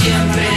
siempre.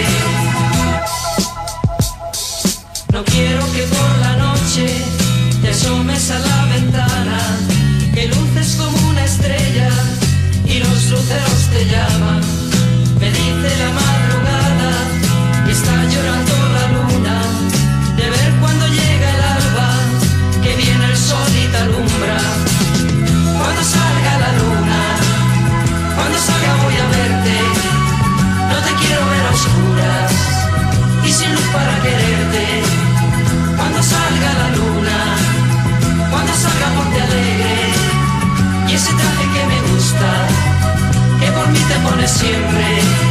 No quiero que por la noche te asomes a la ventana, que luces como una estrella y los luceros te llaman. Me dice la madrugada que está llorando la luna, de ver cuando llega el alba, que viene el sol y te alumbra. Cuando salga la luna, cuando salga voy a verte, no te quiero ver a oscuras y sin luz para quererte. Cuando salga la luna, cuando salga ponte alegre, y ese traje que me gusta, que por mí te pones siempre.